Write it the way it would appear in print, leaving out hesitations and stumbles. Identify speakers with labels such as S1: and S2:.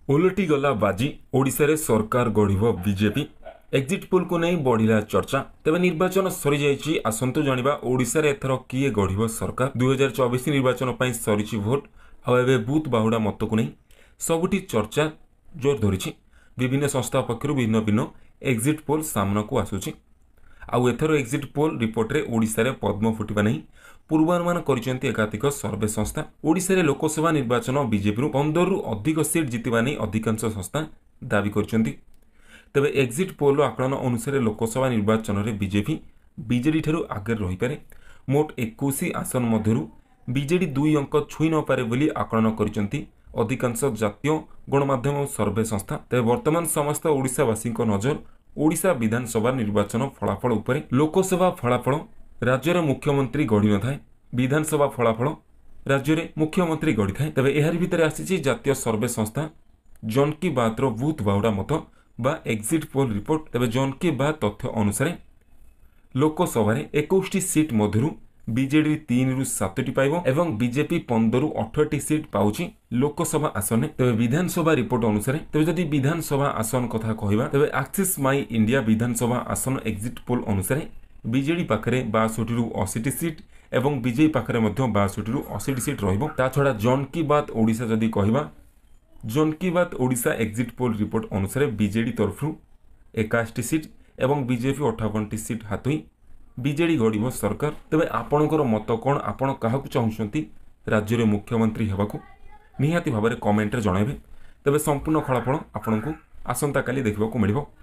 S1: ओलटी गला बाजी ओडिशा रे सरकार गढ़ बीजेपी एक्जिट पोल को नहीं बढ़िला चर्चा। तेज निर्वाचन सरी जाइए आसतु जाना ओडिशा रे एथर किए गढ़ सरकार 2024 निर्वाचन पर सरी भोट आए बूथ बाहुड़ा मत को नहीं सबुठी चर्चा जोर धरी। विभिन्न संस्था पक्षर भिन्न भिन्न एक्जिट पोल सामना को आसूची। आउ एथर एक्जिट पोल रिपोर्ट रे ओडिशा रे पद्म फुटिबा नहीं पूर्वानुमान करिसेंती एकाधिक सर्वे संस्था। ओडिशा रे लोकसभा निर्वाचन बीजेपी 15 रु अधिक सीट जितवा नहीं अधिकांश संस्था दाबी करिसेंती। तेबे एक्जिट पोल आकलन अनुसार लोकसभा निर्वाचन रे बीजेडी ठारू आगे रही पारे। मोट 21 आसन मध्यरु बीजेडी 2 अंक छुई न पारे बोली आकलन करिसेंती अधिकांश जातीय गणमाध्यम और सर्वे संस्था। तेबे वर्तमान समस्त ओडिशावासी नजर ओडिशा विधानसभा निर्वाचन फलाफल उपरे। लोकसभा फलाफल राज्य रे मुख्यमंत्री गढ़ी न थाए, विधानसभा फलाफल राज्य रे मुख्यमंत्री गढ़ी थाए। तेबे एहार भितर आसीछि जातीय सर्वे संस्था जन की बात रो बूथ बाहुड़ा मत बा एक्जिट पोल रिपोर्ट। तेबे जन की बात तथ्य अनुसार लोकसभा रे 21 सीट मध्यरु बीजेडी 3 रु 7टी पाइबो एवं बीजेपी 15 रु 18टी सीट पाउछि लोकसभा आसन। तेबे विधानसभा रिपोर्ट अनुसार तेबे जदि विधानसभा आसन कथा कहिबा तेबे एक्सिस माई इंडिया विधानसभा आसन एक्जिट पोल अनुसार बीजेडी पाखरे 62 रु 80टी सीट एवं बीजेपी पाखरे मध्य 62 रु 80टी सीट रहिबो। ता छडा जन की बात ओडिशा जदि कहिबा Jan Ki Baat Odisha exit poll report अनुसार बीजेडी तरफ 81टी सीट एवं बीजेपी 58टी सीट हाथुई बीजेडी गढ़ सरकार। तेबे आपणकर मत कौन, आपण क्या चाहूँगी राज्य रे मुख्यमंत्री हेबाकू निहाती भाव में कमेंट रे जणाइबे। तेबे संपूर्ण फलाफल आपनको आसंता काली देखा मिलिबो।